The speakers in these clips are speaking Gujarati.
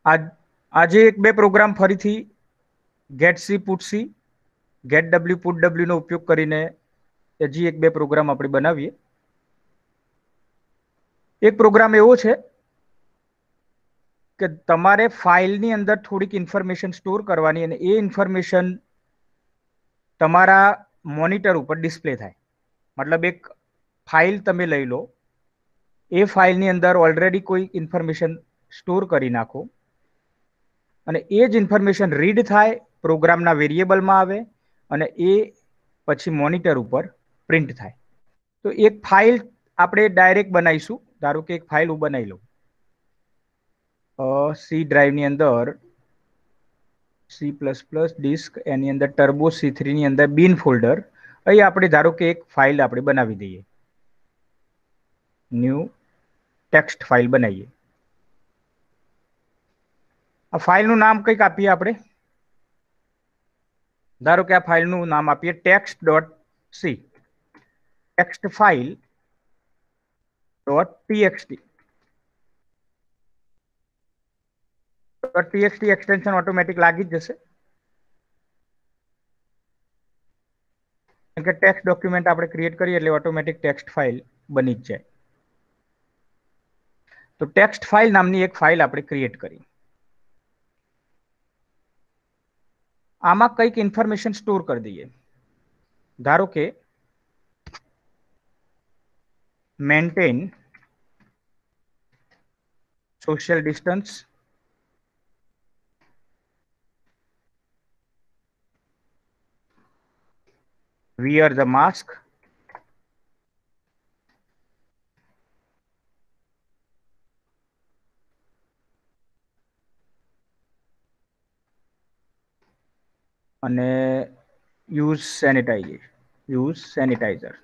આજે એક બે પ્રોગ્રામ ફરીથી get C put C, get W put W નો ઉપયોગ કરીને હજી એક બે પ્રોગ્રામ આપણે બનાવીએ. એક પ્રોગ્રામ એવો છે કે તમારે ફાઇલની અંદર થોડીક ઇન્ફોર્મેશન સ્ટોર કરવાની અને એ ઇન્ફોર્મેશન તમારા મોનિટર ઉપર ડિસ્પ્લે થાય. મતલબ એક ફાઇલ તમે લઈ લો, એ ફાઇલની અંદર ઓલરેડી કોઈ ઇન્ફોર્મેશન સ્ટોર કરી નાખો અને એ જ ઇન્ફોર્મેશન રીડ થાય, પ્રોગ્રામના વેરિયેબલમાં આવે અને એ પછી મોનિટર ઉપર પ્રિન્ટ થાય. તો એક ફાઇલ આપણે ડાયરેક્ટ બનાવીશું. ધારો કે એક ફાઇલ હું બનાવી લઉં સી ડ્રાઈવની અંદર, સી પ્લસ પ્લસ ડિસ્ક, એની અંદર ટર્બો C3 ની અંદર બિન ફોલ્ડર. અહીં આપણે ધારો કે એક ફાઇલ આપણે બનાવી દઈએ, ન્યૂ ટેક્સ્ટ ફાઇલ બનાવીએ. આ ફાઇલનું નામ કંઈક આપીએ આપણે. ધારો કે આ ફાઇલનું નામ આપીએ text dot C, text file dot txt. txt extension automatic લાગી જ જશે, કેમ કે ટેક્સ્ટ ડોક્યુમેન્ટ આપણે ક્રિએટ કરીએ એટલે ઓટોમેટિક ટેક્સ્ટ ફાઇલ બની જ જાય. તો ટેક્સ્ટ ફાઇલ નામની એક ફાઇલ આપણે ક્રિએટ કરી. આમાં કંઈક ઇન્ફોર્મેશન સ્ટોર કરી દઈએ. ધારો કે maintain social distance, wear the mask, અને યુઝ સેનિટાઈઝર.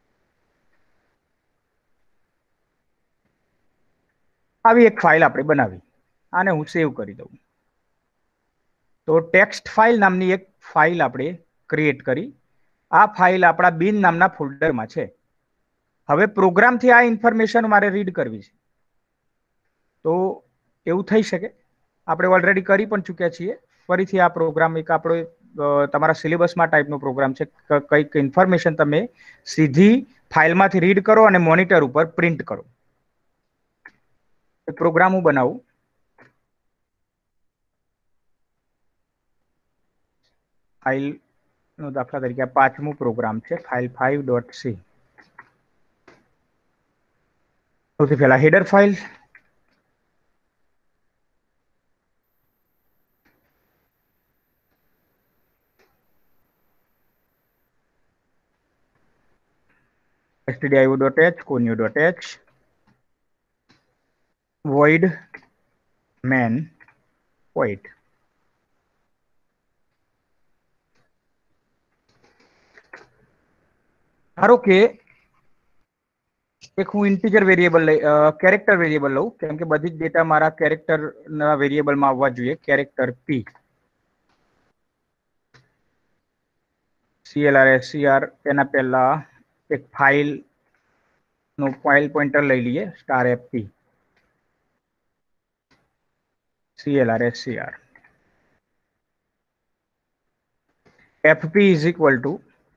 આવી એક ફાઇલ આપણે બનાવી. આને હું સેવ કરી દઉં. તો ટેક્સ્ટ ફાઇલ નામની એક ફાઇલ આપણે ક્રિએટ કરી. આ ફાઇલ આપણા બિન નામના ફોલ્ડરમાં છે. હવે પ્રોગ્રામથી આ ઇન્ફોર્મેશન મારે રીડ કરવી છે. તો એવું થઈ શકે, આપણે ઓલરેડી કરી પણ ચૂક્યા છીએ. ફરીથી આ પ્રોગ્રામ એક આપણો તમારા સિલેબસમાં ટાઈપનો પ્રોગ્રામ છે. કંઈક ઇન્ફોર્મેશન તમે સીધી ફાઇલમાંથી રીડ કરો અને મોનિટર ઉપર પ્રિન્ટ કરો. પ્રોગ્રામ હું બનાવું. ફાઇલનો દાખલા તરીકે આ 5મો પ્રોગ્રામ છે, ફાઇલ 5.c. સૌથી પહેલા header file, stdio.h, conio.h, void main void. ધારો કે એક હું ઇન્ટીજર વેરિયેબલ કેરેક્ટર વેરિયેબલ લઉં, કેમ કે બધી જ ડેટા મારા કેરેક્ટરના વેરિયેબલમાં આવવા જોઈએ. કેરેક્ટર p, CLR એના પહેલા એક ફાઇલ નો ફાઇલ પોઇન્ટર લઈ લઈએ, *fp, CLR fp is equal to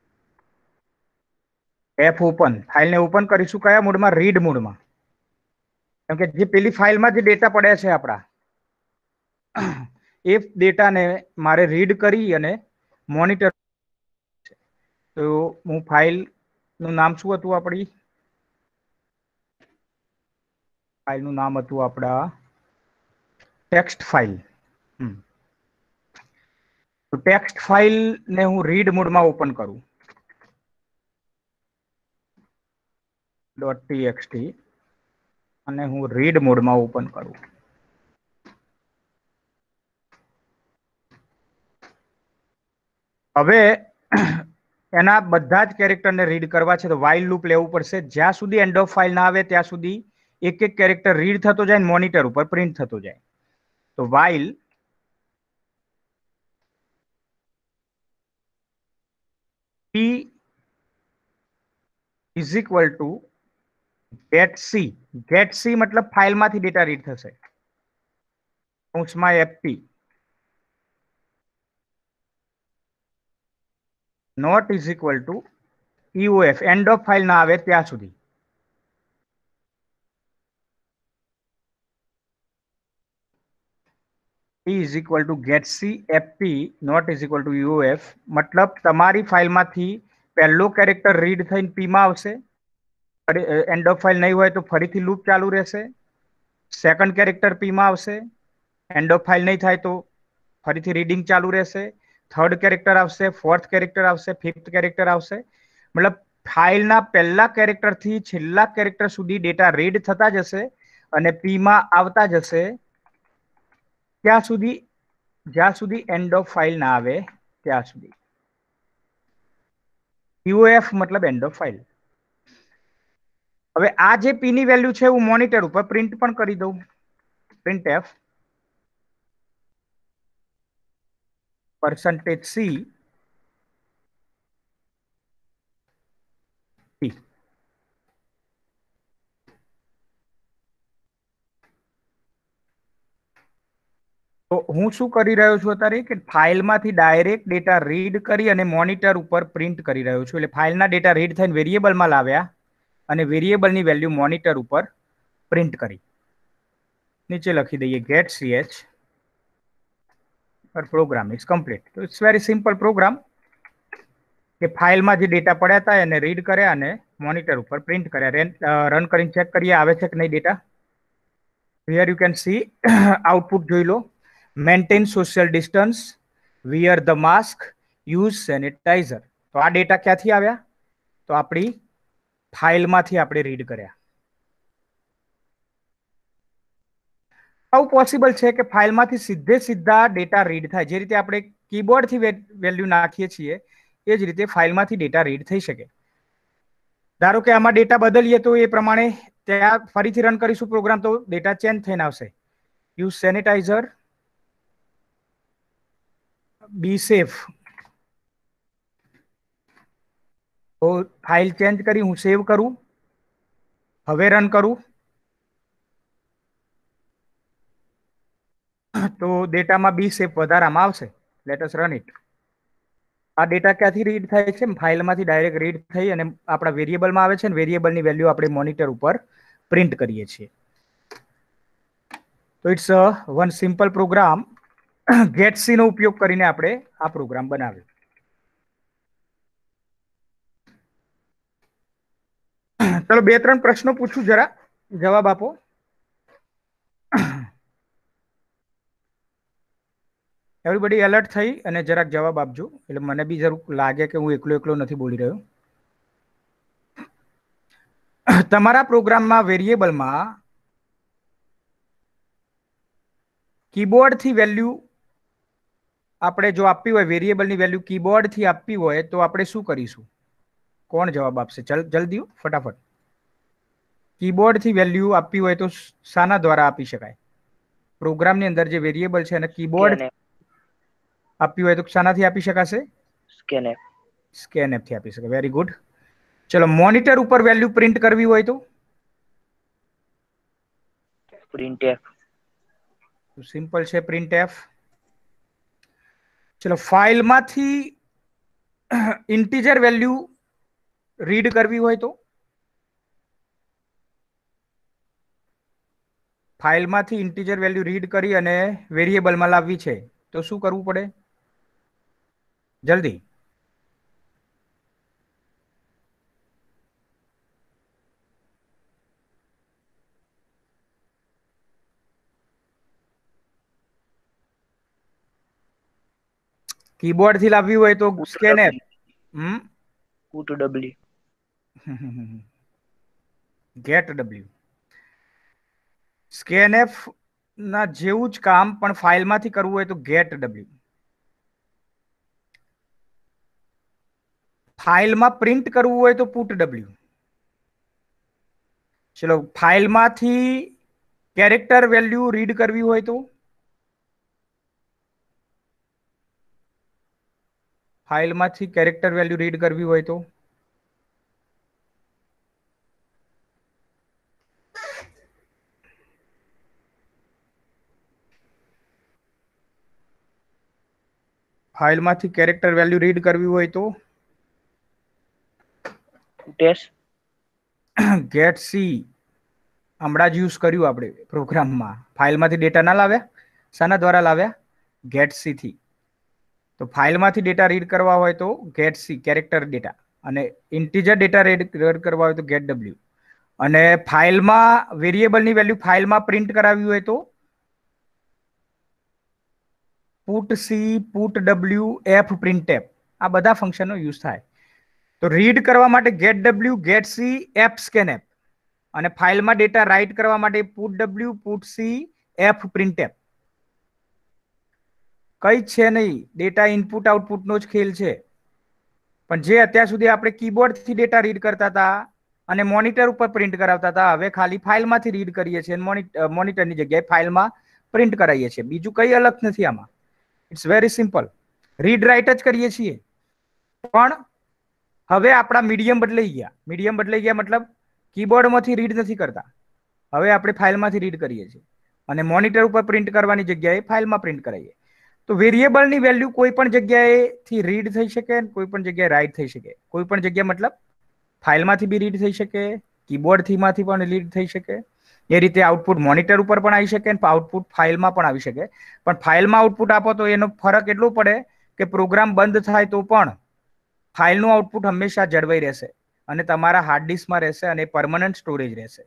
f open. ફાઇલને ઓપન કરીશું કયા મોડમાં? રીડ મોડમાં. કેમ કે જે પેલી ફાઇલમાં જે ડેટા પડ્યા છે આપણા, એ ડેટાને મારે રીડ કરી અને મોનિટર. તો હું ફાઇલનું નામ શું હતું? આપણી ફાઇલનું નામ હતું આપણા ટેક્સ્ટ ફાઇલ. તો ટેક્સ્ટ ફાઇલને હું રીડ મોડમાં ઓપન કરું, .txt, અને હું રીડ મોડમાં ઓપન કરું. હવે એના બધા જ કેરેક્ટરને રીડ કરવા છે તો વાઇલ લૂપ લેવું પડશે. જ્યાં સુધી એન્ડ ઓફ ફાઇલ ના આવે ત્યાં સુધી એક એક કેરેક્ટર રીડ થતો જાય, મોનિટર ઉપર પ્રિન્ટ થતો જાય. તો while p is equal to get C. Get C મતલબ ફાઇલમાંથી ડેટા રીડ થશે. કૌંસમાં FP not is equal to EOF end of file ના આવે ત્યાં સુધી. P is equal to get C FP not is equal to EOF મતલબ તમારી ફાઇલમાંથી પહેલો કેરેક્ટર રીડ થઈને P માં આવશે. એન્ડ ઓફ ફાઇલ નહીં હોય તો ફરીથી લૂપ ચાલુ રહેશે. સેકન્ડ કેરેક્ટર P માં આવશે. એન્ડ ઓફ ફાઇલ નહીં થાય તો ફરીથી રીડિંગ ચાલુ રહેશે. થર્ડ કેરેક્ટર આવશે, ફોર્થ કેરેક્ટર આવશે, ફિફ્થ કેરેક્ટર આવશે. મતલબ ફાઇલના પહેલા કેરેક્ટરથી છેલ્લા કેરેક્ટર સુધી ડેટા રીડ થતા જશે અને P માં આવતા જશે ત્યાં સુધી, જ્યાં સુધી એન્ડ ઓફ ફાઇલ ના આવે ત્યાં સુધી. EOF મતલબ એન્ડ ઓફ ફાઇલ. હવે આ જે P ની વેલ્યુ છે હું મોનિટર ઉપર પ્રિન્ટ પણ કરી દઉં. Print F %C P. તો હું શું કરી રહ્યો છું અત્યારે કે ફાઇલમાંથી ડાયરેક્ટ ડેટા રીડ કરી અને મોનિટર ઉપર પ્રિન્ટ કરી રહ્યો છું. એટલે ફાઇલના ડેટા રીડ થઈને વેરિયેબલમાં લાવ્યા અને વેરિયેબલની વેલ્યુ મોનિટર ઉપર પ્રિન્ટ કરી. નીચે લખી દઈએ get ch program is complete. તો ઇટ્સ વેરી સિમ્પલ પ્રોગ્રામ કે ફાઇલમાં જે ડેટા પડ્યા હતા એને રીડ કર્યા અને મોનિટર ઉપર પ્રિન્ટ કર્યા. રન કરીને ચેક કરીએ આવે છે કે નહીં data. Here you can see output જોઈ લો. Maintain social distance, wear the mask, use sanitiser. તો આ ડેટા ક્યાંથી આવ્યા? તો આપણી ફાઇલમાંથી આપણે રીડ કર્યા. આવું પોસિબલ છે કે ફાઇલમાંથી સીધા ડેટા રીડ થાય. જે રીતે આપણે કીબોર્ડથી વેલ્યુ નાખીએ છીએ એ જ રીતે ફાઇલમાંથી ડેટા રીડ થઈ શકે. ધારો કે આમાં ડેટા બદલીએ તો એ પ્રમાણે ત્યાં ફરીથી રન કરીશું પ્રોગ્રામ તો ડેટા ચેન્જ થઈને આવશે. Use sanitiser, be safe. તો ફાઇલ ચેન્જ કરી હું સેવ કરું, હવે રન કરું તો ડેટામાં બી સેફ વધારામાં આવશે. Let us run it. આ ડેટા ક્યાંથી રીડ થાય છે? ફાઇલમાંથી ડાયરેક્ટ રીડ થઈ અને આપણા વેરિયેબલમાં આવે છે અને વેરિયેબલની વેલ્યુ આપણે મોનિટર ઉપર પ્રિન્ટ કરીએ છીએ. તો it's one simple program. Get C નો ઉપયોગ કરીને આપણે આ પ્રોગ્રામ બનાવ્યો. ચલો 2-3 પ્રશ્નો પૂછું, જરા જવાબ આપો. એવરીબડી એલર્ટ થઈ અને જરાક જવાબ આપજો એટલે મને બી જરૂર લાગે કે હું એકલો નથી બોલી રહ્યો. તમારા પ્રોગ્રામમાં વેરિયેબલમાં કીબોર્ડથી વેલ્યુ આપણે જો આપવી હોય, વેરિયેબલની વેલ્યુ કીબોર્ડથી આપવી હોય તો આપણે શું કરીશું? કોણ જવાબ આપશે? જલ્દી ફટાફટ. કીબોર્ડથી વેલ્યુ આપવી હોય તો શાના દ્વારા આપી શકાય? પ્રોગ્રામની અંદર જે વેરિયેબલ છે અને કીબોર્ડ આપવી હોય તો શાનાથી આપી શકાશે? સ્કેનએફ થી આપી શકે. Very good. ચલો મોનિટર ઉપર વેલ્યુ પ્રિન્ટ કરવી હોય તો printf. સિમ્પલ છે printf. ચલો ફાઇલમાંથી ઇન્ટીજર વેલ્યુ રીડ કરવી હોય તો ફાઇલમાંથી ઇન્ટીજર વેલ્યુ રીડ કરી અને વેરિયેબલમાં લાવવી છે તો શું કરવું પડે? જલ્દી. કીબોર્ડ થી લાવવી હોય તો scan F. put w. Get w. Scan F ના જેવું જ કામ પણ ફાઇલમાંથી કરવું હોય તો ગેટ w. ફાઇલમાં પ્રિન્ટ કરવું હોય તો પુટ w. ચલો ફાઇલમાંથી કેરેક્ટર વેલ્યુ રીડ કરવી હોય તો ફાઇલમાંથી કેરેક્ટર વેલ્યુ રીડ કરવી હોય તો ફાઇલમાંથી કેરેક્ટર વેલ્યુ રીડ કરવી હોય તો ટેસ્ટ ગેટ સી હમણાં જ યુઝ કર્યું આપણે પ્રોગ્રામમાં. ફાઇલમાંથી ડેટા ના લાવ્યા, શાના દ્વારા લાવ્યા? ગેટ સી થી. તો ફાઇલમાંથી ડેટા રીડ કરવા હોય તો ગેટ સી કેરેક્ટર ડેટા, અને ઇન્ટીજર ડેટા રીડ કરવા હોય તો ગેટ ડબલ્યુ. અને ફાઇલમાં વેરિયેબલની વેલ્યુ ફાઇલમાં પ્રિન્ટ કરાવી હોય તો put C, put W, F print F. આ બધા ફંક્શનો યુઝ થાય. તો રીડ કરવા માટે get W, get C, F scan F. અને ફાઇલમાં ડેટા રાઇટ કરવા માટે put W, put C, F print F. કઈ છે નહીં, ડેટા ઇનપુટ આઉટપુટનો જ ખેલ છે. પણ જે અત્યાર સુધી આપણે કીબોર્ડથી ડેટા રીડ કરતા હતા અને મોનિટર ઉપર પ્રિન્ટ કરાવતા હતા, હવે ખાલી ફાઇલમાંથી રીડ કરીએ છીએ અને મોનિટરની જગ્યાએ ફાઇલમાં પ્રિન્ટ કરાવીએ છીએ. બીજું કઈ અલગ નથી આમાં. It's very simple. Read write જ કરીએ છીએ. પણ હવે આપણા મીડિયમ બદલાઈ ગયા. મીડિયમ બદલાઈ ગયા મતલબ કીબોર્ડમાંથી રીડ નથી કરતા, હવે આપણે ફાઇલમાંથી રીડ કરીએ છીએ. અને મોનિટર ઉપર પ્રિન્ટ કરવાની જગ્યાએ ફાઇલમાં પ્રિન્ટ કરાવીએ. તો વેરિયેબલની વેલ્યુ કોઈ પણ જગ્યાએથી રીડ થઈ શકે, કોઈ પણ જગ્યાએ રાઇટ થઈ શકે. કોઈ પણ જગ્યા મતલબ ફાઇલમાંથી બી રીડ થઈ શકે, કીબોર્ડથીમાંથી પણ રીડ થઈ શકે. એ રીતે આઉટપુટ મોનિટર ઉપર પણ આવી શકે, આઉટપુટ ફાઇલમાં પણ આવી શકે. પણ ફાઇલમાં આઉટપુટ આપો તો એનો ફરક એટલો પડે કે પ્રોગ્રામ બંધ થાય તો પણ ફાઇલનું આઉટપુટ હંમેશા જળવાઈ રહેશે અને તમારા હાર્ડ ડિસ્કમાં રહેશે અને પરમનન્ટ સ્ટોરેજ રહેશે.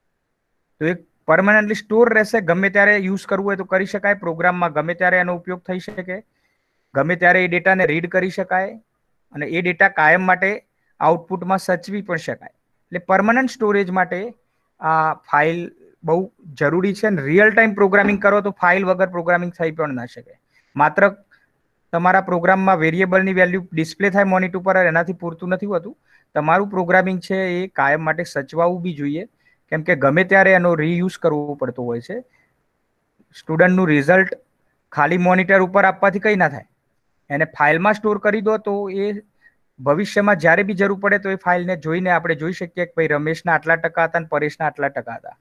તો એક પરમનન્ટલી સ્ટોર રહેશે. ગમે ત્યારે યુઝ કરવું હોય તો કરી શકાય. પ્રોગ્રામમાં ગમે ત્યારે એનો ઉપયોગ થઈ શકે, ગમે ત્યારે એ ડેટાને રીડ કરી શકાય અને એ ડેટા કાયમ માટે આઉટપુટમાં સચવી પણ શકાય. એટલે પરમનન્ટ સ્ટોરેજ માટે આ ફાઇલ બહુ જરૂરી છે. અને રિયલ ટાઈમ પ્રોગ્રામિંગ કરો તો ફાઇલ વગર પ્રોગ્રામિંગ થઈ પણ ના શકે. માત્ર તમારા પ્રોગ્રામમાં વેરિયેબલની વેલ્યુ ડિસ્પ્લે થાય મોનિટર ઉપર, એનાથી પૂરતું નથી હોતું. તમારું પ્રોગ્રામિંગ છે એ કાયમ માટે સચવાવું બી જોઈએ, કેમ કે ગમે ત્યારે એનો રીયુઝ કરવો પડતો હોય છે. સ્ટુડન્ટનું રિઝલ્ટ ખાલી મોનિટર ઉપર આપવાથી કંઈ ના થાય. એને ફાઇલમાં સ્ટોર કરી દો તો એ ભવિષ્યમાં જ્યારે બી જરૂર પડે તો એ ફાઇલને જોઈને આપણે જોઈ શકીએ કે ભાઈ રમેશના આટલા ટકા હતા અને પરેશના આટલા ટકા હતા.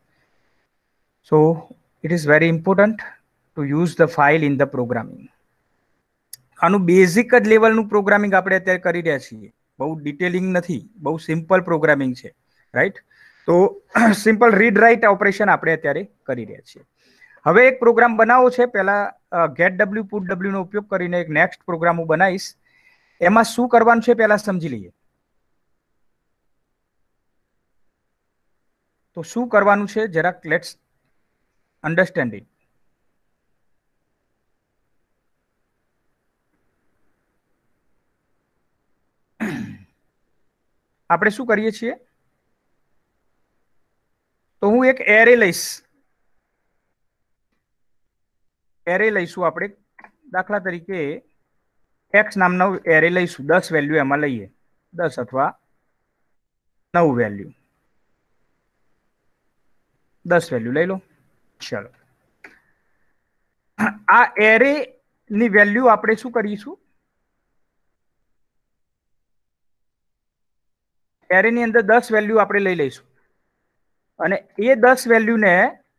So it is very important to use the file in the programming. આનું બેઝિક જ લેવલનું પ્રોગ્રામિંગ આપણે અત્યારે કરી રહ્યા છીએ. બહુ ડિટેલિંગ નથી, બહુ સિમ્પલ પ્રોગ્રામિંગ છે. રાઈટ? તો સિમ્પલ રીડ રાઇટ ઓપરેશન આપણે અત્યારે કરી રહ્યા છીએ. હવે એક પ્રોગ્રામ બનાવવો છે. પહેલા ગેટ ડબલ્યુ, પુટ ડબલ્યુ નો ઉપયોગ કરીને એક નેક્સ્ટ પ્રોગ્રામ હું બનાવીશ. એમાં શું કરવાનું છે પહેલા સમજી લઈએ. તો શું કરવાનું છે જરાક લેટ્સ અન્ડરસ્ટેન્ડ ઇટ. આપણે શું કરીએ છીએ, તો હું એક એરે લઈશ. એરે લઈશું આપણે. દાખલા તરીકે એક્સ નામનો એરે લઈશું. 10 વેલ્યુ એમાં લઈએ, 10 અથવા 9 વેલ્યુ. 10 વેલ્યુ લઈ લો. ચલો, આ એરે ની વેલ્યુ આપણે શું કરીશું, એરે ની અંદર 10 વેલ્યુ આપણે લઈ લઈશું અને એ 10 વેલ્યુને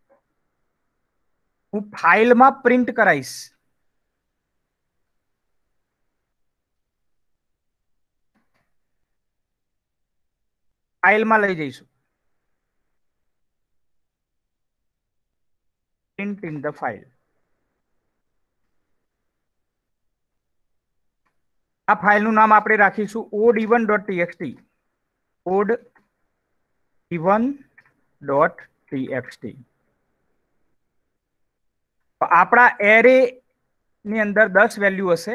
હું ફાઇલમાં પ્રિન્ટ કરાવીશ. ફાઇલમાં લઈ જઈશું. Print in the file. આ ફાઇલનું નામ આપણે રાખીશું od1.txt. od1.txt. આપણા એરે ની અંદર 10 વેલ્યુ હશે,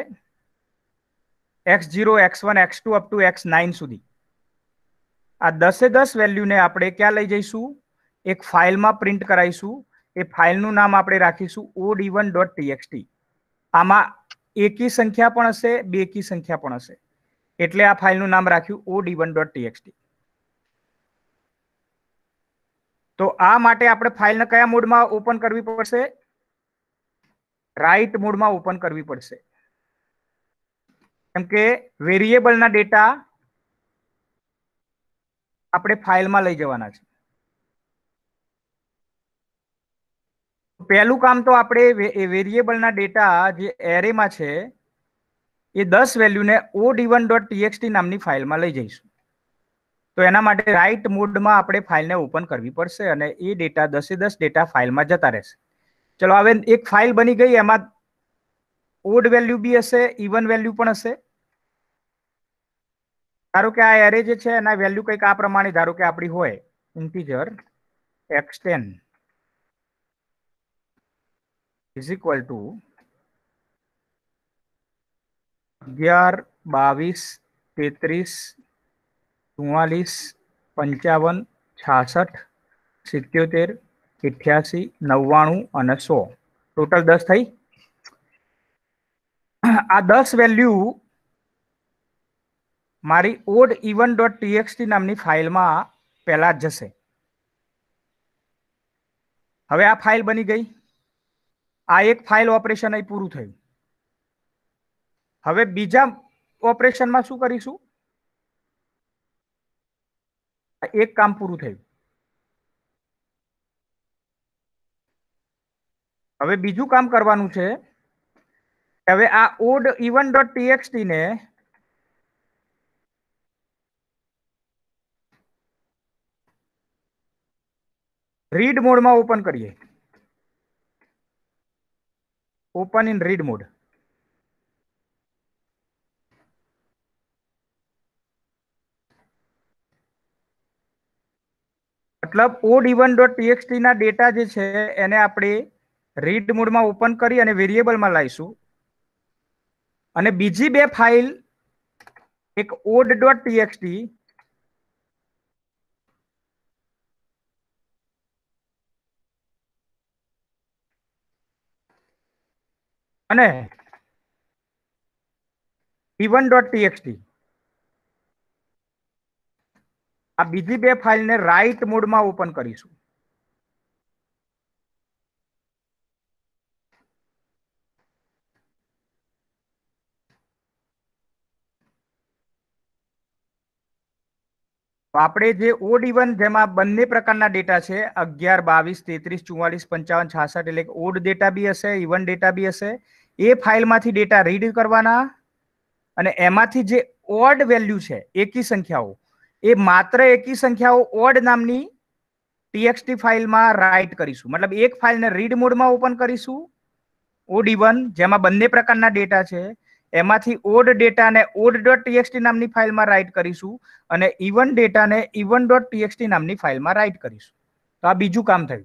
x0, x1, x2 up to x9 સુધી. આ 10 વેલ્યુને આપણે ક્યાં લઈ જઈશું, એક ફાઇલમાં પ્રિન્ટ કરાવીશું. એ ફાઇલનું નામ આપણે રાખીશું od1.txt. આમાં એકી સંખ્યા પણ હશે, બેકી સંખ્યા પણ હશે, એટલે આ ફાઇલનું નામ રાખ્યું od1.txt. તો આ માટે આપણે ફાઇલને કયા મોડમાં ઓપન કરવી પડશે, રાઇટ મોડમાં ઓપન કરવી પડશે. કેમ કે વેરિયેબલના ડેટા આપણે ફાઇલમાં લઈ જવાના છે. પહેલું કામ તો આપણે વેરિયેબલના ડેટા જે એરેમાં છે એ 10 વેલ્યુને odd1.txt નામની ફાઇલમાં લઈ જઈશું. તો એના માટે રાઇટ મોડમાં આપણે ફાઇલને ઓપન કરવી પડશે અને એ ડેટા 10 ડેટા ફાઇલમાં જતા રહેશે. ચલો હવે એક ફાઇલ બની ગઈ, એમાં ઓડ વેલ્યુ બી હશે, ઇવન વેલ્યુ પણ હશે. ધારો કે આ એરે જે છે એના વેલ્યુ કંઈક આ પ્રમાણે ધારો કે આપણી હોય integer x10 is equal two 11, 22, 33, 44, 55, 66, 77, 88, 99 અને 100. ટોટલ 10 થઈ. આ 10 વેલ્યુ મારી ઓડ ઇવન ડોટ ટીએક્સટી નામની ફાઇલમાં પહેલા જશે. હવે આ ફાઇલ બની ગઈ. આ એક ફાઇલ ઓપરેશન અહીં પૂરું થયું. હવે બીજા ઓપરેશનમાં શું કરીશું? એક કામ પૂરું થયું. હવે બીજું કામ કરવાનું છે. હવે આ ઓડ ઇવન ડોટ ટીએક્સટી ને રીડ મોડમાં ઓપન કરીએ. Open in read mode. મતલબ ઓડ ઇવન ડોટ ટીએક્સટી ના ડેટા જે છે એને આપણે રીડ મોડમાં ઓપન કરી અને વેરિયેબલમાં લાવીશું. અને બીજી બે ફાઇલ, એક ઓડ ડોટ ટીએક્સટી અને ઇવન ડોટ ટીએક્સટી, આ બીજી બે ફાઇલને રાઇટ મોડમાં ઓપન કરીશું. આપણે જે ઓડ ઇવન જેમાં બંને પ્રકારના ડેટા છે 11, 22, 33, 44, 55, 66 એટલે ઓડ ડેટા બી હશે, ઇવન ડેટા બી હશે. એ ફાઇલમાંથી ડેટા રીડ કરવાના અને એમાંથી જે ઓડ વેલ્યુ છે એકી સંખ્યાઓ, એ માત્ર એકી સંખ્યાઓ ઓડ નામની ટીએક્સટી ફાઇલમાં રાઇટ કરીશું. મતલબ એક ફાઇલને રીડ મોડમાં ઓપન કરીશું ઓડ ઇવન જેમાં બંને પ્રકારના ડેટા છે, એમાંથી ઓડ ડેટાને ઓડ ડોટ ટીએક્સટી નામની ફાઇલમાં રાઇટ કરીશું અને ઇવન ડેટાને ઇવન ડોટ ટીએક્સટી નામની ફાઇલમાં રાઇટ કરીશું. તો આ બીજું કામ થયું.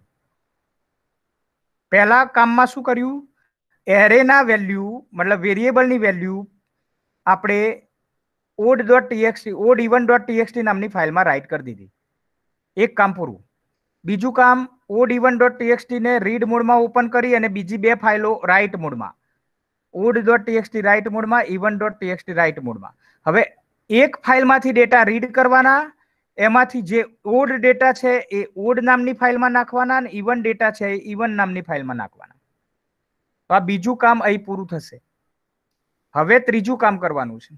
પહેલા કામમાં શું કર્યું? એરેના વેલ્યુ મતલબ વેરિયેબલની વેલ્યુ આપણે odd dot TXT odd even dot TXT નામની ફાઇલમાં રાઇટ કરી દીધી. એક કામ પૂરું. બીજું કામ ઓડ ઇવન ડોટ ટીએક્સટી ને રીડ મોડમાં ઓપન કરી અને બીજી બે ફાઇલો રાઇટ મોડમાં, ઓડ ડોટ ટીએક્સટી રાઇટ મોડમાં, ઇવન ડોટ ટીએક્સટી રાઇટ મોડમાં. હવે એક ફાઇલમાંથી ડેટા રીડ કરવાના, એમાંથી જે ઓડ ડેટા છે એ ઓડ નામની ફાઇલમાં નાખવાના અને ઇવન ડેટા છે એ ઇવન નામની ફાઇલમાં નાખવાના. તો આ બીજું કામ અહીં પૂરું થશે. હવે ત્રીજું કામ કરવાનું છે.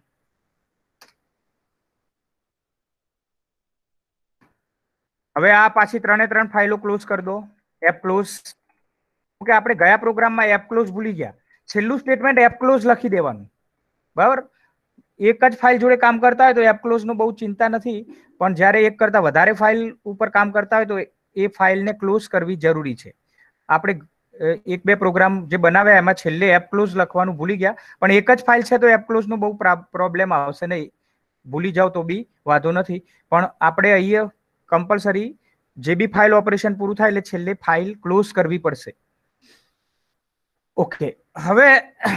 હવે આ પાછી 3 ફાઇલો ક્લોઝ કરી દો. F close. કે આપણે ગયા પ્રોગ્રામમાં એફ ક્લોઝ ભૂલી ગયા. છેલ્લું સ્ટેટમેન્ટ એફ ક્લોઝ લખી દેવાનું. બરાબર. એક જ ફાઇલ જોડે કામ કરતા હોય તો એફ ક્લોઝ નો બહુ ચિંતા નથી, પણ જ્યારે એક કરતા વધારે ફાઇલ ઉપર કામ કરતા હોય તો એ ફાઇલને ક્લોઝ કરવી જરૂરી છે. આપણે એક બે પ્રોગ્રામ જે બનાવ્યા એમાં છેલ્લે એફ ક્લોઝ લખવાનું ભૂલી ગયા, પણ એક જ ફાઇલ છે તો એફ ક્લોઝ નો બહુ પ્રોબ્લેમ આવશે નહીં. ભૂલી જાવ તો બી વાંધો નથી, પણ આપણે અહીંયા કમ્પલસરી જે બી ફાઇલ ઓપરેશન પૂરું થાય એટલે છેલ્લે ફાઇલ ક્લોઝ કરવી પડશે. ઓકે. હવે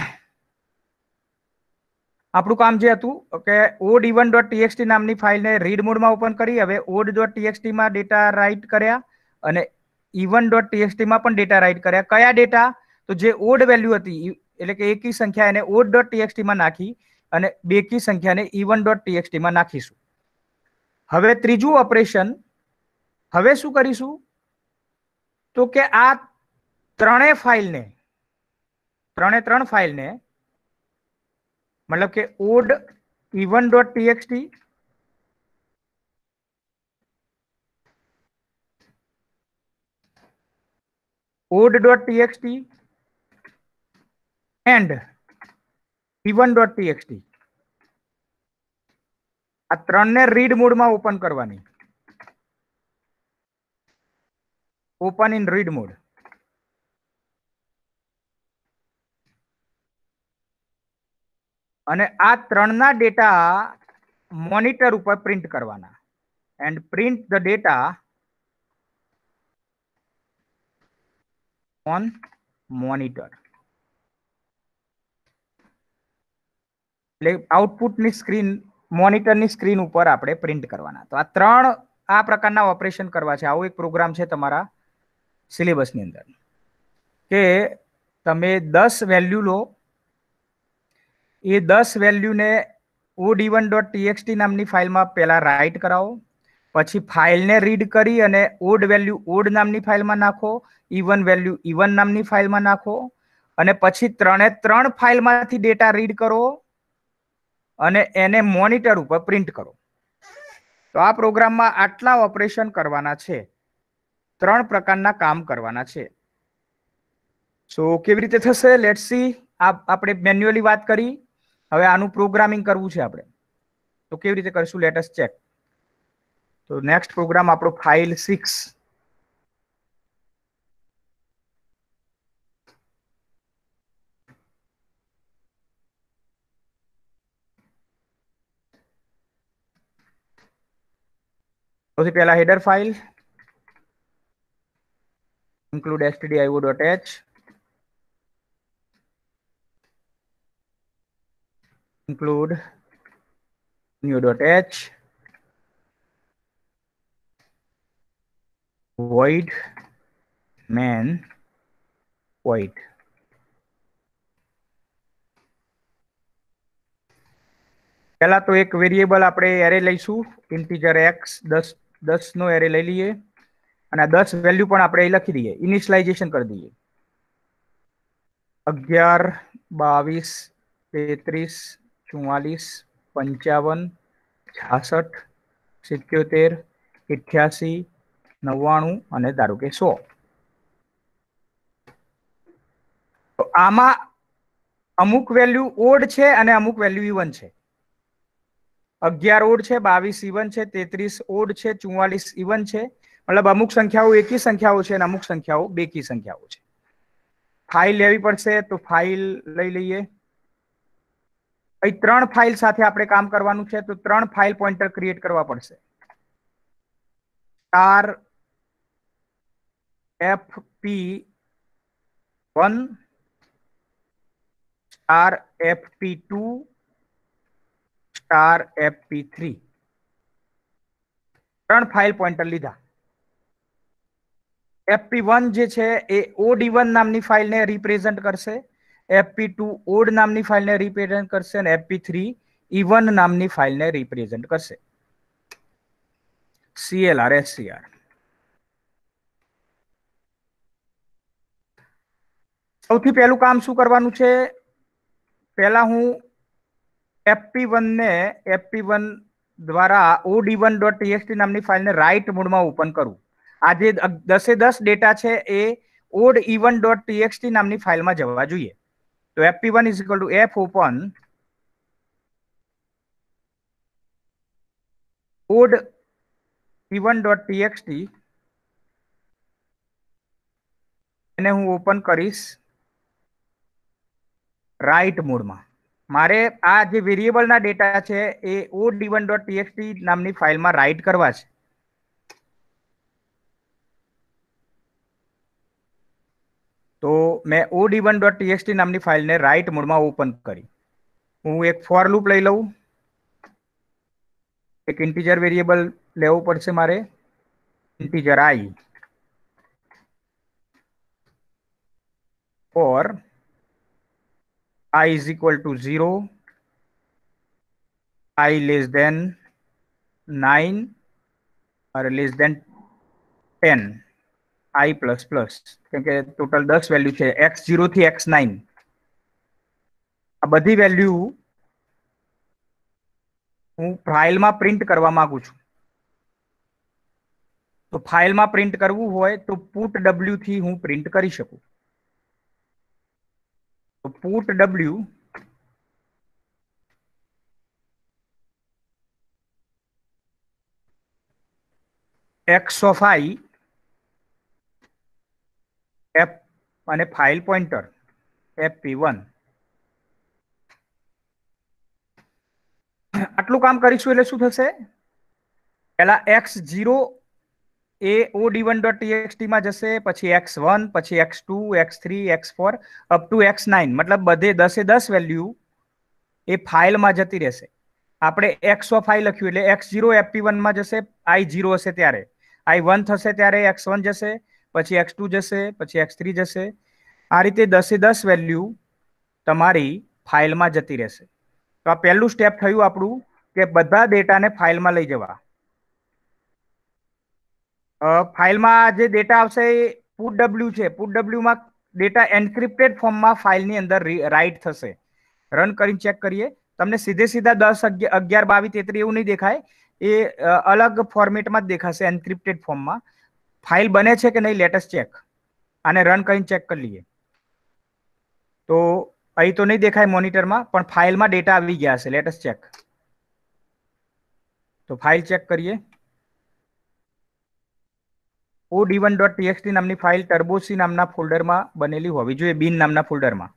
આપણું કામ જે હતું કે ઓડ ઇવન ડોટ ટીએક્સટી નામની ફાઇલને રીડ મોડમાં ઓપન કરી, હવે ઓડ ડોટ ટીએક્સટીમાં ડેટા રાઇટ કર્યા અને ઇવન ડોટ ટીએક્સટીમાં પણ ડેટા રાઇટ કર્યા. કયા ડેટા? તો જે ઓડ વેલ્યુ હતી એટલે કે એકી સંખ્યા એને ઓડ ડોટ ટીએક્સટીમાં નાખી અને બેકી સંખ્યાને ઇવન ડોટ ટીએક્સટીમાં નાખીશું. હવે ત્રીજું ઓપરેશન હવે શું કરીશું? તો કે આ ત્રણેય ફાઇલને ત્રણ ફાઇલને मतलब के odd even dot TXT odd dot TXT and e1.txt આ ત્રણને રીડ મોડમાં ઓપન કરવાની, ઓપન ઇન રીડ મોડ. અને આ ત્રણના ડેટા મોનિટર ઉપર પ્રિન્ટ કરવાના, and print the data on monitor. એટલે આઉટપુટની સ્ક્રીન, મોનિટરની સ્ક્રીન ઉપર આપણે પ્રિન્ટ કરવાના. તો આ ત્રણ આ પ્રકારના ઓપરેશન કરવા છે. આવો એક પ્રોગ્રામ છે તમારા સિલેબસની અંદર કે તમે 10 વેલ્યુ લો, એ 10 વેલ્યુને od1.txt નામની ફાઇલમાં પહેલા રાઇટ કરાવો, પછી ફાઇલને રીડ કરી અને ઓડ વેલ્યુ ઓડ નામની ફાઇલમાં નાખો, ઇવન વેલ્યુ ઇવન નામની ફાઇલમાં નાખો, અને પછી ત્રણે ત્રણ ફાઇલમાંથી ડેટા રીડ કરો અને એને મોનિટર ઉપર પ્રિન્ટ કરો. તો આ પ્રોગ્રામમાં આટલા ઓપરેશન કરવાના છે, ત્રણ પ્રકારના કામ કરવાના છે. સો કેવી રીતે થશે? Let's see. આપણે મેન્યુઅલી વાત કરી, હવે આનું પ્રોગ્રામિંગ કરવું છે આપણે, તો કેવી રીતે કરીશું? Let us check. તો નેક્સ્ટ પ્રોગ્રામ આપણો ફાઇલ 6. સૌથી પહેલા header file include stdio.h, include new.h, void main void. પહેલા તો એક વેરિયેબલ આપણે એરે લઈશું, ઇન્ટીજર x 10 નો એરે લઈ લઈએ, અને આ 10 વેલ્યુ પણ આપણે લખી દઈએ, ઇનિશિયલાઇઝેશન કરી દઈએ. 11, 22, 33, 44, 55, 66, 77, 88, 99 અને ધારો કે 100. તો આમાં અમુક વેલ્યુ ઓડ છે અને અમુક વેલ્યુ ઇવન છે. 11 ઓડ છે, 22 ઇવન છે, 33 ઓડ છે, 44 ઇવન છે. મતલબ અમુક સંખ્યાઓ એકી સંખ્યાઓ છે અને અમુક સંખ્યાઓ બેકી સંખ્યાઓ છે. ફાઇલ લેવી પડશે, તો ફાઇલ લઈ લઈએ. અહીં 3 ફાઇલ સાથે આપણે કામ કરવાનું છે, તો 3 ફાઇલ પોઇન્ટર ક્રિએટ કરવા પડશે. fp1 fp2 fp3 3 file pointer લીધા. fp1 જે છે એ od1 નામની ફાઇલને રિપ્રેઝન્ટ કરશે, fp2 ઓડ નામની ફાઇલને રિપ્રેઝન્ટ કરશે અને fp3 ઇવન નામની ફાઇલને રિપ્રેઝન્ટ કરશે. clr scr. સૌથી પહેલું કામ શું કરવાનું છે? પહેલા હું fp1 ને fp1 દ્વારા od1.txt નામની ફાઇલને રાઇટ મોડમાં ઓપન કરું. આ જે 10 ડેટા છે એ od1.txt નામની ફાઇલમાં જવા જોઈએ. તો fp1 is equal to f open od1.txt, એને હું ઓપન કરીશ રાઇટ મોડમાં. મારે આ જે વેરિયેબલના ડેટા છે એ od1.txt નામની ફાઇલમાં રાઇટ કરવા છે. તો મેં od1.txt નામની ફાઇલને રાઇટ મોડમાં ઓપન કરી. હું એક ફોર લૂપ લઈ લઉં. એક ઇન્ટીજર વેરિયેબલ લેવું પડશે મારે, integer i, for I is equal to 0, I less than 9 or less than 10, I plus plus, કેમ કે ટોટલ 10 વેલ્યુ છે, x0 થી x9. આ બધી વેલ્યુ હું ફાઇલમાં પ્રિન્ટ કરવા માંગુ છું. તો ફાઇલમાં પ્રિન્ટ કરવું હોય તો પુટ w થી હું પ્રિન્ટ કરી શકું. તો put w x of I f અને ફાઇલ પોઇન્ટર fp1 આટલું કામ કરીશું એટલે શું થશે? પહેલા x0 એ od1.txt માં જશે, પછી x1, પછી x2, x3, x4 up to x9, મતલબ બધે 10 વેલ્યુ એ ફાઇલમાં જતી રહેશે. આપણે x ઓફ i લખ્યું એટલે x0 fp1 માં જશે, i0 હશે ત્યારે, i1 થશે ત્યારે x1 જશે, પછી x2 જશે, પછી x3 જશે. આ રીતે 10 વેલ્યુ તમારી ફાઇલમાં જતી રહેશે. તો આ પહેલું સ્ટેપ થયું આપણું કે બધા ડેટાને ફાઇલમાં લઈ જવા. ફાઇલમાં જે ડેટા આવશે એ પુટ ડબલ્યુ છે. પુટ ડબલ્યુમાં ડેટા એન્ક્રિપ્ટેડ ફોર્મમાં ફાઇલની અંદર રાઇટ થશે. રન કરીને ચેક કરીએ. તમને સીધા 10, 11, 22, 33 એવું નહીં દેખાય. એ અલગ ફોર્મેટમાં જ દેખાશે એન્ક્રિપ્ટેડ ફોર્મમાં. ફાઇલ બને છે કે નહીં, લેટેસ્ટ ચેક. આને રન કરીને ચેક કરી લઈએ. તો અહીં તો નહીં દેખાય મોનિટરમાં, પણ ફાઇલમાં ડેટા આવી ગયા હશે. Latest check. તો ફાઇલ ચેક કરીએ. od1.txt નામની ફાઇલ ટર્બોસી નામના ફોલ્ડરમાં બનેલી હોવી જોઈએ, બિન નામના ફોલ્ડરમાં.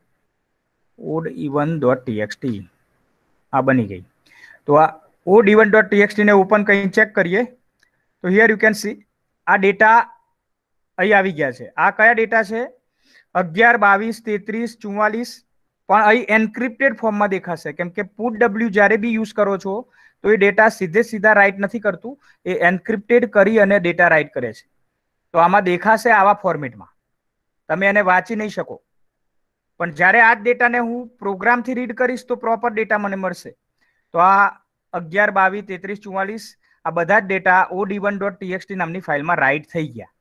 od1.txt આ બની ગઈ. તો આ od1.txt ને ઓપન કરીને ચેક કરીએ. તો હિયર યુ કેન સી આ ડેટા અહીં આવી ગયા છે. આ કયા ડેટા છે? 11, 22, 33, 44, પણ અહીં એન્ક્રિપ્ટેડ ફોર્મમાં દેખાશે, કેમ કે પુટ ડબલ્યુ જ્યારે બી યુઝ કરો છો તો એ ડેટા સીધા રાઇટ નથી કરતું, એ એન્ક્રિપ્ટેડ કરી અને ડેટા રાઇટ કરે છે. તો આમાં દેખાશે આવા ફોર્મેટમાં. તમે એને વાંચી નહીં શકો, પણ જ્યારે આ ડેટાને હું પ્રોગ્રામથી રીડ કરીશ તો પ્રોપર ડેટા મને મળશે. તો આ 11, 22, 33, 44 આ બધા જ ડેટા od1.txt નામની ફાઇલમાં રાઇટ થઈ ગયા.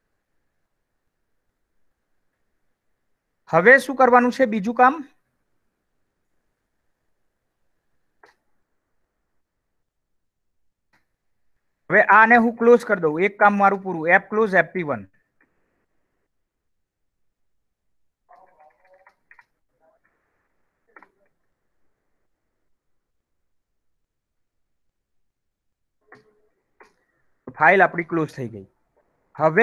હવે શું કરવાનું છે બીજું કામ? હવે આને હું ક્લોઝ કરી દઉં. એક કામ મારું પૂરું. F close fp1. ફાઇલ આપણી ક્લોઝ થઈ ગઈ. હવે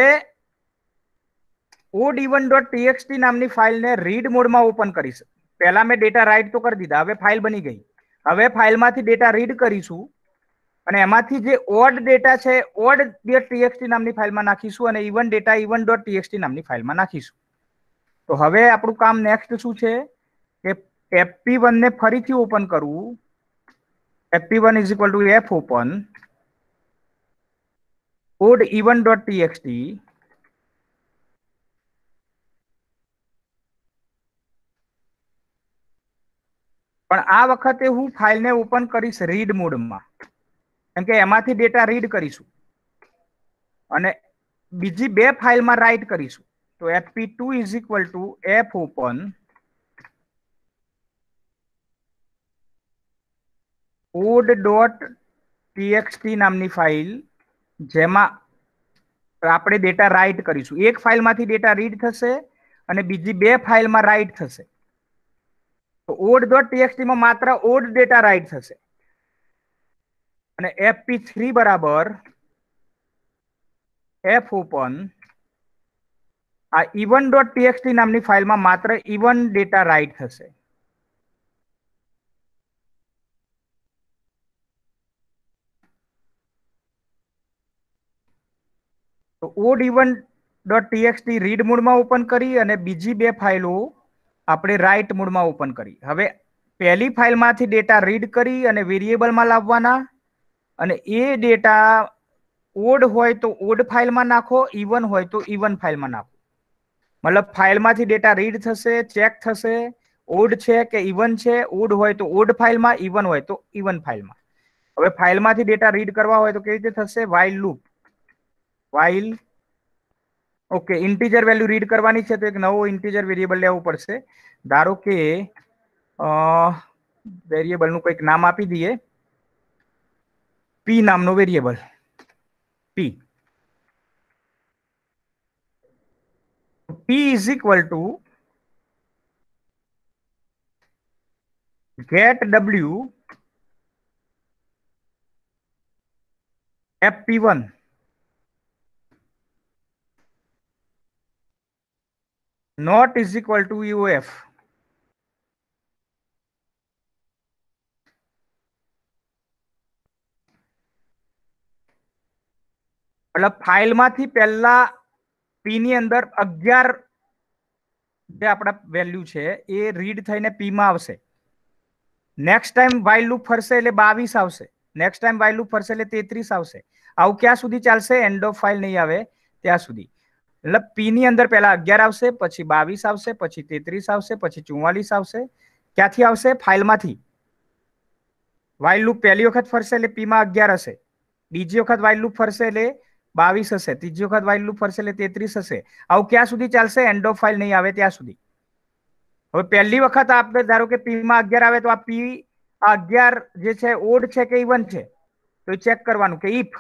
od1.txt નામની ફાઇલને રીડ મોડમાં ઓપન કરીશ. પહેલા મેં ડેટા રાઇટ તો કરી દીધા, હવે ફાઇલ બની ગઈ. હવે ફાઇલમાંથી ડેટા રીડ કરીશું અને એમાંથી જે ઓડ ડેટા છે odd.txt નામની ફાઇલમાં નાખીશું અને ઇવન ડેટા even.txt નામની ફાઇલમાં નાખીશું. તો હવે આપણું કામ નેક્સ્ટ શું છે કે fp1 ને ફરીથી ઓપન કરવું. fp1 is equal to f open odd even.txt પણ આ વખતે હું ફાઇલને ઓપન કરીશ રીડ મોડમાં, કેમ કે એમાંથી ડેટા રીડ કરીશું અને બીજી બે ફાઇલમાં રાઇટ કરીશું. તો fp2 is equal to f open odd.txt નામની ફાઇલ જેમાં આપણે ડેટા રાઇટ કરીશું. એક ફાઇલમાંથી ડેટા રીડ થશે અને બીજી બે ફાઇલમાં રાઇટ થશે. તો odd.txt માં માત્ર ઓડ ડેટા રાઇટ થશે અને fp3 બરાબર f ઓપન આ even.txt નામની ફાઇલમાં માત્ર ઇવન ડેટા રાઇટ થશે. તો odd even.txt રીડ મોડમાં ઓપન કરી અને બીજી બે ફાઇલો આપણે રાઇટ મોડમાં ઓપન કરી. હવે પહેલી ફાઇલમાંથી ડેટા રીડ કરી અને વેરિયેબલમાં લાવવાના અને એ ડેટા ઓડ હોય તો ઓડ ફાઇલમાં નાખો, ઇવન હોય તો ઇવન ફાઇલમાં નાખો. મતલબ ફાઇલમાંથી ડેટા રીડ થશે, ચેક થશે ઓડ છે કે ઇવન છે. ઓડ હોય તો ઓડ ફાઇલમાં, ઇવન હોય તો ઇવન ફાઇલમાં. હવે ફાઇલમાંથી ડેટા રીડ કરવા હોય તો કેવી રીતે થશે? While loop. While okay, integer value read કરવાની છે તો એક નવો ઇન્ટીજર વેરિયેબલ લેવું પડશે. ધારો કે વેરિયેબલનું કંઈક નામ આપી દઈએ, પી નામનો variable. P is equal to get w fp1 not is equal to UF. મતલબ ફાઇલમાંથી પહેલા પી ની અંદર 11 જે આપણા વેલ્યુ છે એ રીડ થઈને પી માં આવશે. નેક્સ્ટ ટાઈમ વાઇલ લૂપ ફરશે એટલે 22 આવશે. નેક્સ્ટ ટાઈમ વાઇલ લૂપ ફરશે એટલે 33 આવશે. આવું ક્યાં સુધી ચાલશે? એન્ડ ઓફ ફાઇલ નહીં આવે ત્યાં સુધી. મતલબ પી ની અંદર પહેલા 11 આવશે, પછી 22 આવશે, પછી 33 આવશે, પછી 44 આવશે. ક્યાંથી આવશે? ફાઇલમાંથી. વાઇલ લૂપ પહેલી વખત ફરશે એટલે પી માં 11 હશે. બીજી વખત વાઇલ લૂપ ફરશે એટલે 22 હશે. ત્રીજી વખત વાઇલ લૂપ ફરશે એટલે 33 હશે. આવું ક્યાં સુધી ચાલશે? એન્ડ ઓફ ફાઇલ નહીં આવે ત્યાં સુધી. હવે પહેલી વખત આપણે ધારો કે પી માં 11 આવે તો આ પી 11 જે છે ઓડ છે કે ઇવન છે? તો એ ચેક કરવાનું કે ઇફ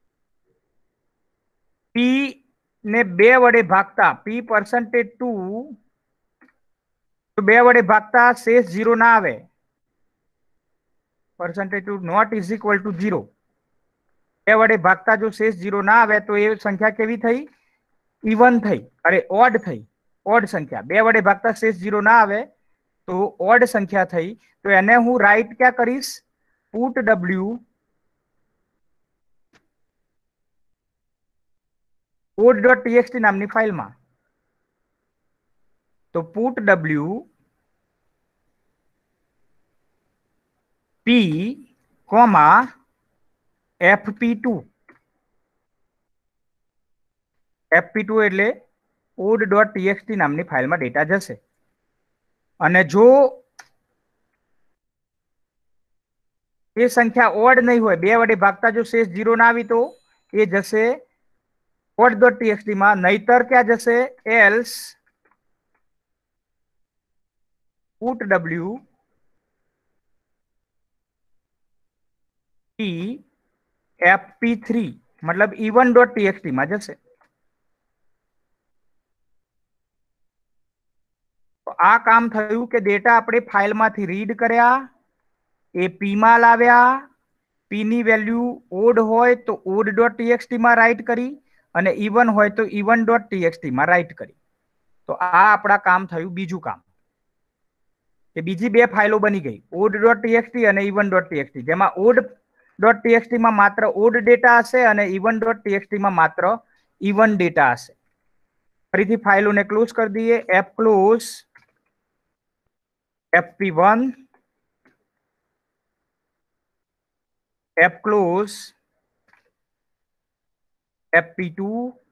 પી ને 2 વડે ભાગતા પી %2 તો 2 વડે ભાગતા શેષ 0 ના આવે. %2 નોટ ઇઝ ઇક્વલ ટુ 0. 2 વડે ભાગતા જો શેષ 0 ના આવે તો એ સંખ્યા કેવી થઈ? ઇવન થઈ. અરે ઓડ થઈ. ઓડ સંખ્યા. 2 વડે ભાગતા શેષ 0 ના આવે તો ઓડ સંખ્યા થઈ. તો એને હું રાઈટ ક્યાં કરીશ? પુટ W odd.txt નામની ફાઇલમાં. તો put W P, FP2. FP2 એટલે odd.txt નામની ફાઇલમાં ડેટા જશે. અને જો એ સંખ્યા ઓડ નહીં હોય, 2 વડે ભાગતા જો શેષ 0 ના આવી તો એ જશે odd.txt માં. નહીતર ક્યાં જશે? Else put W P FP3 મતલબ even.txt માં જશે. આ કામ થયું કે ડેટા આપણે ફાઇલમાંથી રીડ કર્યા, એ પી માં લાવ્યા, પી ની વેલ્યુ ઓડ હોય તો odd.txt માં રાઈટ કરી અને ઇવન હોય તો even.txt માં રાઈટ કરી. તો આ આપણા કામ થયું બીજું કામ. કે બીજી 2 ફાઇલો બની ગઈ, odd.txt અને even.txt. જેમાં odd.txt માં માત્ર ઓડ ડેટા હશે અને even.txt માં માત્ર ઇવન ડેટા હશે. ફરીથી ફાઇલોને ક્લોઝ કરી દઈએ. F close FP1, F close FP2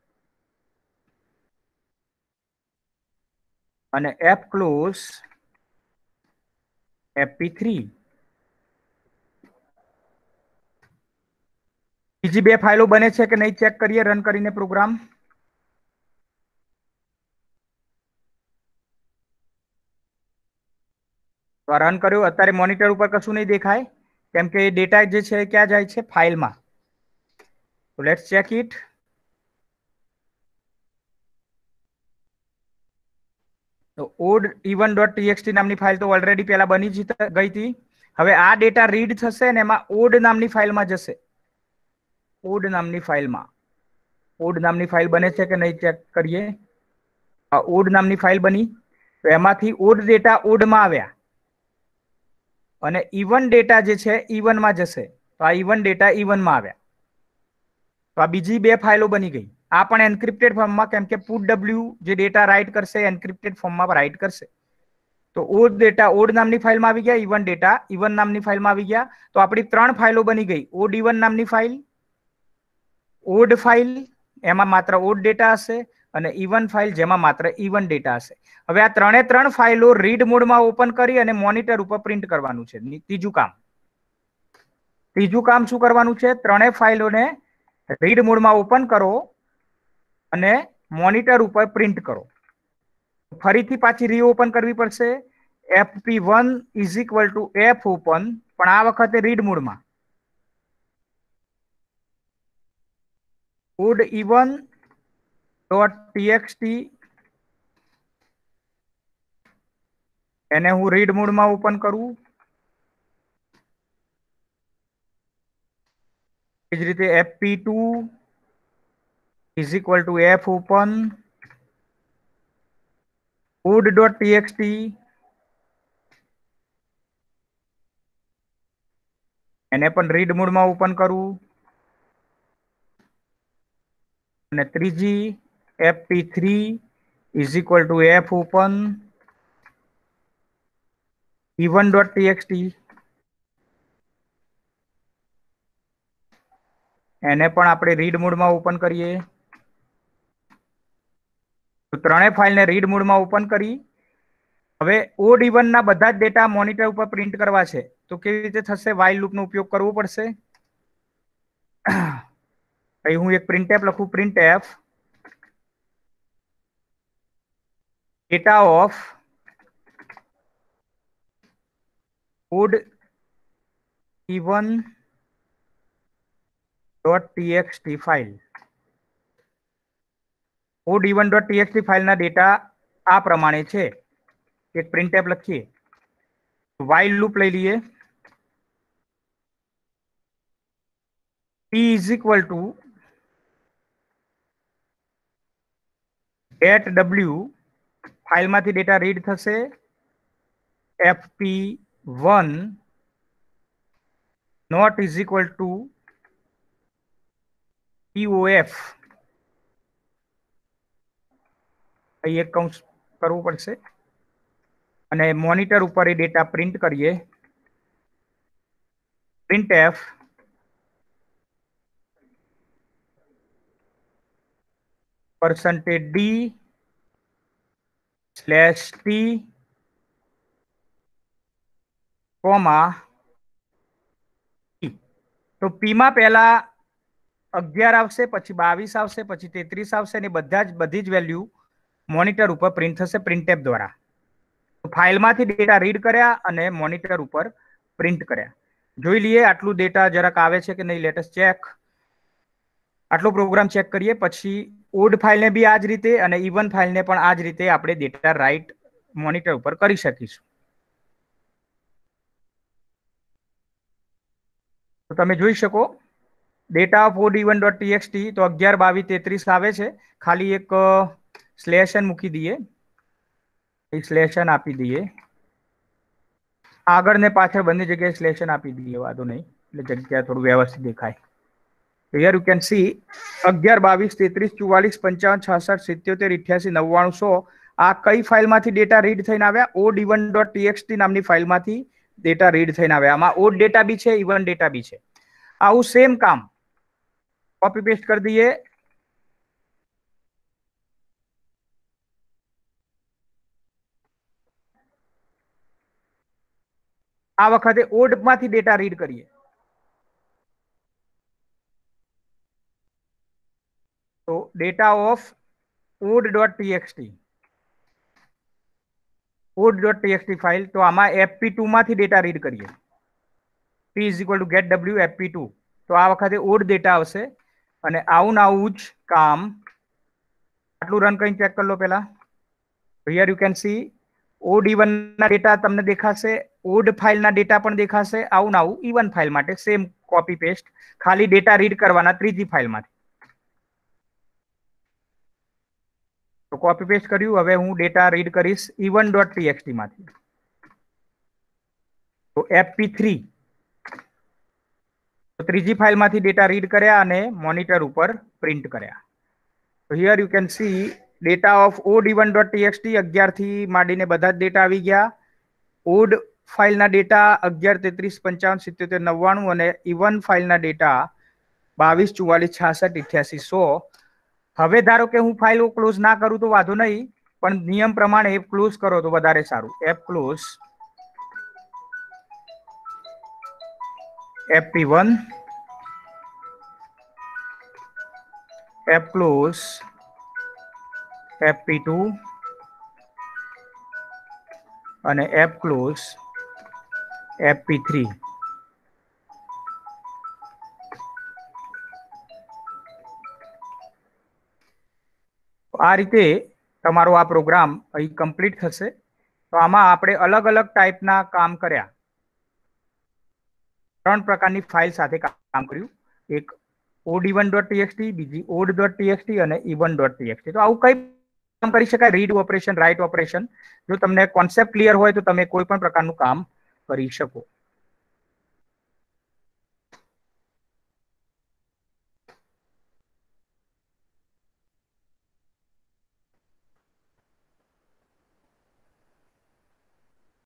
અને F close FP3. બીજી 2 ફાઇલો બને છે કે નહીં ચેક કરીએ રન કરીને પ્રોગ્રામ. રન કર્યો. અત્યારે મોનિટર ઉપર કશું નહીં દેખાય કેમ કે ડેટા જે છે ક્યાં જાય છે? ફાઇલમાં. તો લેટ્સ ચેક ઇટ. તો odd even.txt નામની ફાઇલ તો ઓલરેડી પહેલા બની ગઈ હતી. હવે આ ડેટા રીડ થશે ને એમાં odd નામની ફાઇલમાં જશે. odd નામની ફાઇલમાં. odd નામની ફાઇલ બને છે કે નહીં ચેક કરીએ. આ odd નામની ફાઇલ બની તો એમાંથી odd ડેટા odd માં આવ્યા અને ઇવન ડેટા જે છે ઇવન માં જશે. તો આ ઇવન ડેટા ઇવન માં આવ્યા. તો આ બીજી 2 ફાઇલો બની ગઈ. આ પણ એન્ક્રિપ્ટેડ ફોર્મમાં, કેમ કે પુટ W જે ડેટા રાઈટ કરશે એન્ક્રિપ્ટેડ ફોર્મમાં રાઈટ કરશે. તો ઓડ ડેટા ઓડ નામની ફાઇલમાં આવી ગયા, ઇવન ડેટા ઇવન નામની ફાઇલમાં આવી ગયા. તો આપણી 3 ફાઇલો બની ગઈ. ઓડ ઇવન નામની ફાઇલ, ઓડ ફાઇલ એમાં માત્ર ઓડ ડેટા હશે અને ઇવન ફાઇલ જેમાં માત્ર ઇવન ડેટા હશે. હવે આ 3 ફાઇલો રીડ મોડમાં ઓપન કરી અને મોનિટર ઉપર પ્રિન્ટ કરવાનું છે. ત્રીજું કામ શું કરવાનું છે? 3 ફાઇલોને રીડ મોડમાં ઓપન કરો અને મોનિટર ઉપર પ્રિન્ટ કરો. ફરીથી પાછી રીઓપન કરવી પડશે. FP1 is equal to F open, પણ આ વખતે રીડ મોડમાં. odd even.txt એને હું રીડ મોડમાં ઓપન કરું. એ જ રીતે FP2 is equal to F open ood.txt એને પણ રીડ મોડમાં ઓપન કરવું અને ત્રીજી fp3 is equal to f open e1.txt એને પણ આપણે રીડ મોડમાં ઓપન કરીએ તો ત્રણેય ફાઇલને રીડ મોડમાં ઓપન કરી હવે ood1 ના બધા જ ડેટા મોનિટર ઉપર પ્રિન્ટ કરવા છે તો કેવી રીતે થશે while લૂપનો ઉપયોગ કરવો પડશે અહીં હું એક printf લખું printf data of ood1.txt file ood1.txt ફાઇલના ડેટા આ પ્રમાણે છે એક printf લખીએ while લૂપ લઈ લઈએ p is equal to get w ફાઇલમાંથી ડેટા રીડ થશે fp1 not is equal to pof અહીં એક કૌંસ કરવું પડશે અને મોનિટર ઉપર એ ડેટા પ્રિન્ટ કરીએ printf %d /t comma p તો p માં પહેલા 11 આવશે પછી 22 આવશે પછી 33 આવશે અને બધી જ વેલ્યુ મોનિટર ઉપર પ્રિન્ટ થશે printf દ્વારા તો ફાઇલમાંથી ડેટા રીડ કર્યા અને મોનિટર ઉપર પ્રિન્ટ કર્યા જોઈ લઈએ આટલું ડેટા જરાક આવે છે કે નહીં લેટેસ્ટ ચેક આટલો પ્રોગ્રામ ચેક કરીએ પછી ઓડ ફાઇલને બી આ જ રીતે અને ઇવન ફાઇલને પણ આ જ રીતે આપણે ડેટા રાઇટ મોનિટર ઉપર કરી શકીશું તો તમે જોઈ શકો ડેટા ઓફ ood1.txt તો 11 22 33 આવે છે ખાલી એક સ્લેશન મૂકી દઈએ સ્લેશન આપી દઈએ આગળ ને પાછળ બંને જગ્યાએ સ્લેશન આપી દઈએ વાંધો નહીં એટલે જગ્યા થોડું વ્યવસ્થિત દેખાય હિયર યુ કેન સી 11 22 33 44 55 66 77 88 99 100 આ કઈ ફાઇલમાંથી ડેટા રીડ થઈને આવ્યા ood1.txt નામની ફાઇલમાંથી ડેટા રીડ થઈને આવ્યા આમાં ઓડ ડેટા બી છે ઇવન ડેટા બી છે આવું સેમ કામ કોપી પેસ્ટ કરી દઈએ આ વખતે ઓડ માંથી ડેટા રીડ કરીએ તો ડેટા ઓફ ood.txt ફાઇલ તો આમાં fp2 માંથી ડેટા રીડ કરીએ p is equal to get w fp2 તો આ વખતે ઓડ ડેટા આવશે અને આવું જ કામ આટલું રન કરીને ચેક કરી લો પહેલા here you can C ood1 ના ડેટા તમને દેખાશે ઓડ ફાઇલના ડેટા પણ દેખાશે આવું ઇવન ફાઇલ માટે સેમ કોપી પેસ્ટ ખાલી ડેટા રીડ કરવાના ત્રીજી ફાઇલમાંથી તો કોપી પેસ્ટ કર્યું હવે હું ડેટા રીડ કરીશ e1.txt માંથી તો fp3 તો ત્રીજી ફાઇલમાંથી ડેટા રીડ કર્યા અને મોનિટર ઉપર પ્રિન્ટ કર્યા તો here you can see data of ood1.txt 11 થી માંડીને બધા જ ડેટા આવી ગયા ઓડ ફાઇલના ડેટા 11 33 55 77 99 અને ઇવન ફાઇલના ડેટા 22 44 66 88 100 હવે ધારો કે હું ફાઇલ ક્લોઝ ના કરું તો વાંધો નહીં પણ નિયમ પ્રમાણે ક્લોઝ કરો તો વધારે સારું fclose fp1 fclose fp2 અને fclose fp3 આ રીતે તમારો આ પ્રોગ્રામ અહીં કમ્પ્લીટ થશે તો આમાં આપણે અલગ અલગ ટાઈપના કામ કર્યા ત્રણ પ્રકારની ફાઇલ સાથે કામ કર્યું એક od1.txt બીજી odd.txt અને e1.txt તો આવું કઈ કામ કરી શકાય, રીડ ઓપરેશન, રાઇટ ઓપરેશન. જો તમને કોન્સેપ્ટ ક્લિયર હોય તો તમે કોઈ પણ પ્રકારનું કામ કરી શકો.